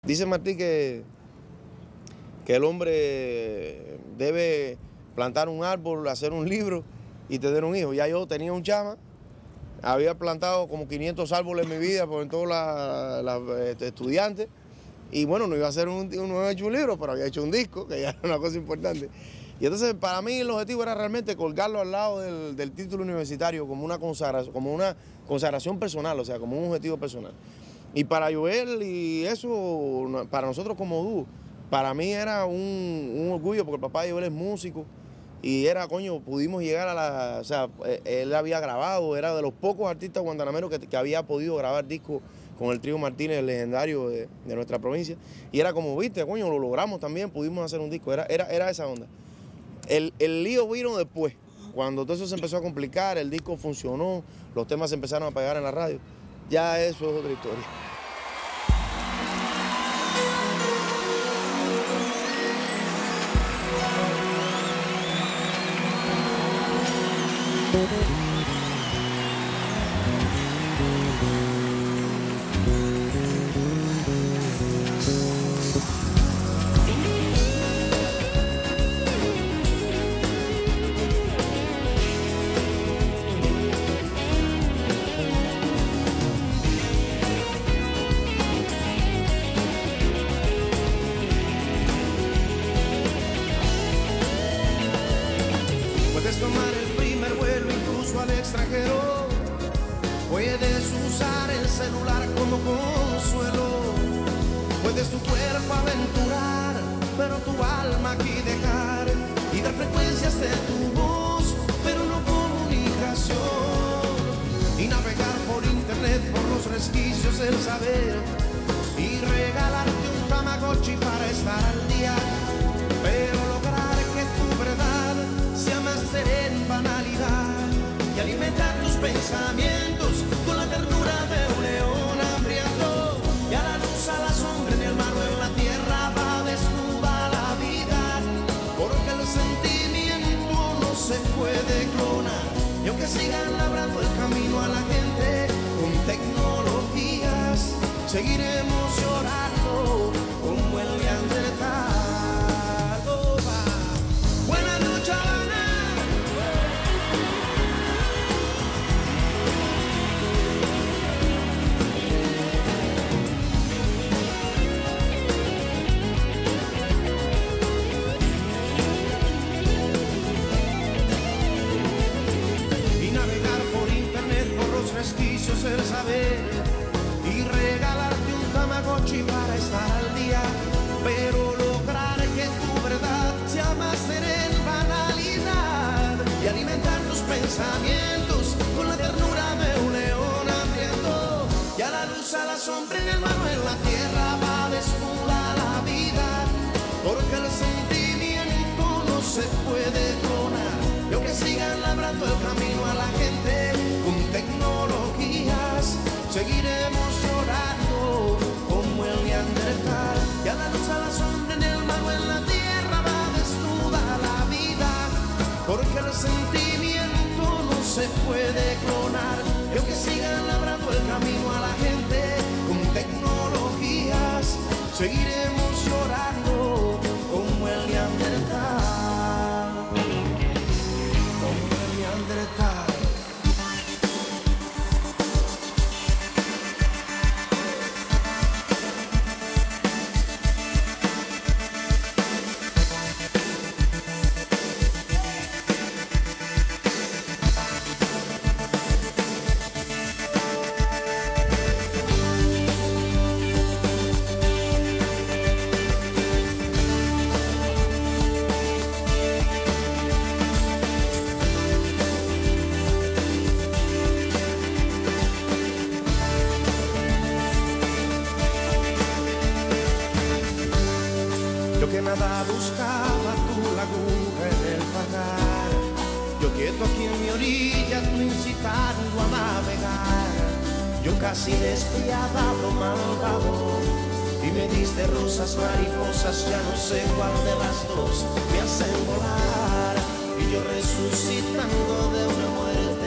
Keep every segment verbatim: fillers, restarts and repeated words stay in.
Dice Martí que, que el hombre debe plantar un árbol, hacer un libro y tener un hijo. Ya yo tenía un chama, había plantado como quinientos árboles en mi vida por todos los estudiantes. Y bueno, no iba a hacer un, no había hecho un libro, pero había hecho un disco, que ya era una cosa importante. Y entonces para mí el objetivo era realmente colgarlo al lado del, del título universitario como una consagración, como una consagración personal, o sea, como un objetivo personal. Y para Joel y eso, para nosotros como dúo, para mí era un, un orgullo, porque el papá de Joel es músico y era, coño, pudimos llegar a la, o sea, él había grabado, era de los pocos artistas guantanameros que, que había podido grabar discos con el trío Martínez, el legendario de, de nuestra provincia. Y era como, viste, coño, lo logramos también, pudimos hacer un disco, era, era, era esa onda. El, el lío vino después, cuando todo eso se empezó a complicar, el disco funcionó, los temas se empezaron a pegar en la radio. Ya eso es otra historia. Puedes tomar el primer vuelo incluso al extranjero. Puedes usar el celular como consuelo. Puedes tu cuerpo aventurar, pero tu alma aquí dejar. Y dar frecuencias de tu voz, pero no comunicación. Y navegar por internet, por los resquicios del saber. Y regalarte un Tamagotchi para estar al día. Pero lograr que tu verdad sea más en banalidad y alimentar tus pensamientos con la ternura de un león hambriento. Y a la luz, a la sombra, en el mar o en la tierra va desnuda la vida, porque el sentimiento no se puede clonar. Y aunque sigan labrando el camino a la gente con tecnologías, seguiremos llorando como el Neandertal. Resquicios el saber y regalarte un Tamagotchi para estar al día, pero lograr que tu verdad sea más en banalidad y alimentar tus pensamientos con la ternura de un león hambriento. Y a la luz, a la sombra, en el mar o en la tierra va desnuda la vida, porque el sentimiento no se puede clonar. Y aunque sigan labrando el camino a la gente con tecnologías, seguiremos llorando como el Neandertal. Y a la luz, a la sombra, en el mar o en la tierra va desnuda la vida, porque el sentimiento no se puede clonar. Y aunque sigan labrando el camino a la gente con tecnologías, seguiremos llorando como el Neandertal. Como el Neandertal. Yo que nada buscaba, tú la aguja en el pagar. Yo quieto aquí en mi orilla, tú incitando a navegar. Yo casi despiadado, malvado, y me diste rosas, mariposas, ya no sé cuál de las dos me hacen volar. Y yo resucitando de una muerte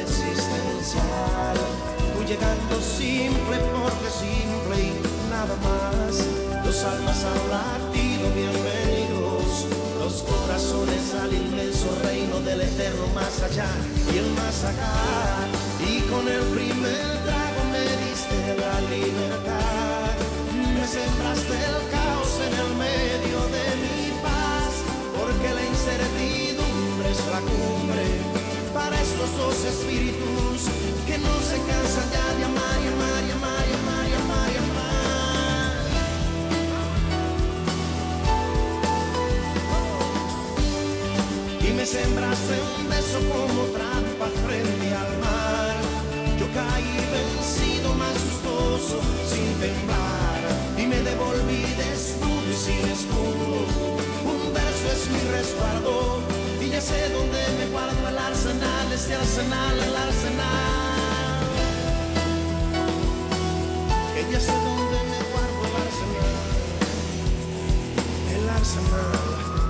existencial, tú llegando simple porque simple y nada más. Los almas han latido, bienvenidos los corazones al inmenso reino del eterno más allá y el más acá. Y con el primer trago me diste la libertad, me sembraste el caos en el medio de mi paz, porque la incertidumbre es la cumbre para estos dos espíritus que no se cansan ya de amar y amar y amar y amar y amar y amar. Y me sembraste un beso como trampa frente al mar. Yo caí vencido, majestuoso, sin temblar, y me devolví desnudo y sin escudo. Un verso es mi resguardo, y ya sé dónde me guardo el arsenal, este arsenal, el arsenal. Que ya sé dónde me guardo el arsenal, el arsenal.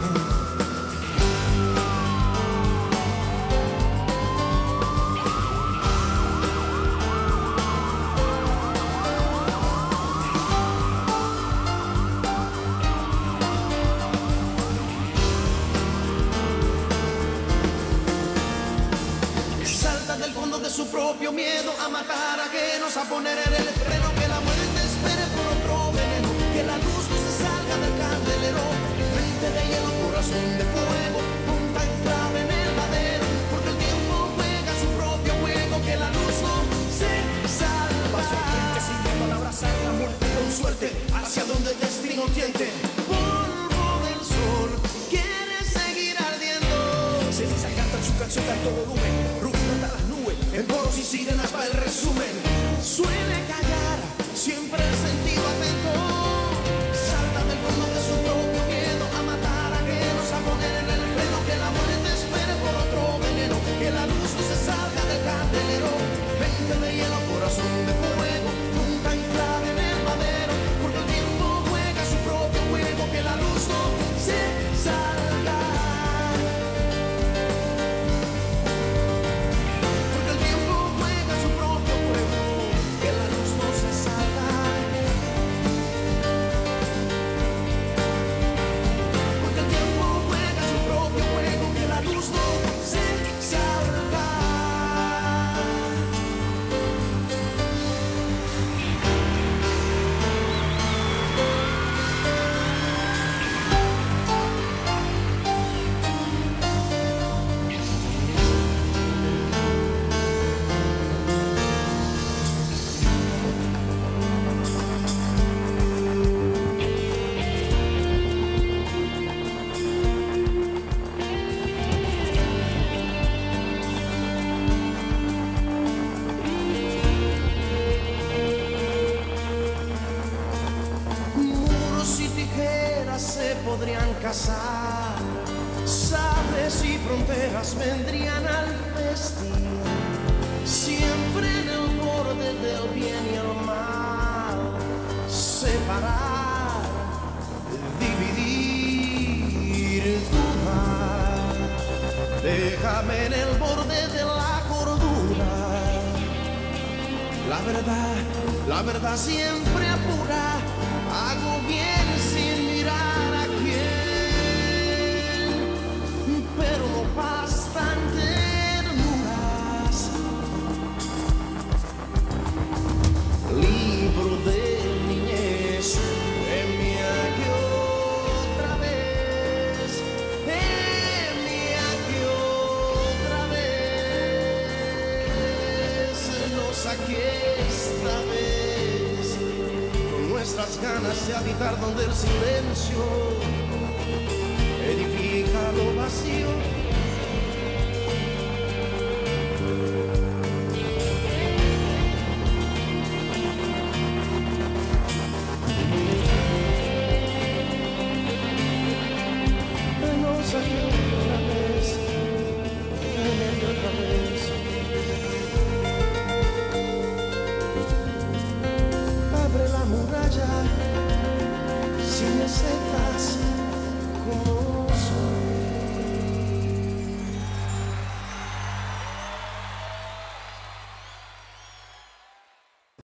Su propio miedo a matar ajenos, a poner en el freno, que la muerte espere por otro veneno, que la luz no se salga del candelero, mente de hielo, corazón de fuego, punta en clave en el madero, porque el tiempo juega su propio juego, que la luz no se salva. Paso al frente sin miedo al abrazar la muerte con suerte, hacia donde el destino tiente. Polvo del sol quiere seguir ardiendo, se dice canta en su canción de alto volumen, las nubes, en poros y sirenas va el resumen. Suele callar, siempre el sentido atento. Salta del fondo de su propio miedo a matar ajenos, a poner en el freno, que la muerte espere por otro veneno, que la luz no se salga del candelero. Mente de hielo, corazón de fuego, punta y clave en el madero, porque el tiempo juega su propio juego, que la luz no se salga. Podrían cazar, sables y fronteras vendrían al festín, siempre en el borde del bien y el mal, separar, dividir, dudar, déjame en el borde de la cordura, la verdad, la verdad siempre apura, hago bien sin mirar a quién, pero no bastan ternuras. Libro de niñez, heme aquí otra vez, heme aquí otra vez, lo saqué esta vez, con nuestras ganas de habitar donde el silencio edifica lo vacío. Nos saqué otra vez, otra vez. Abre la muralla sin setas.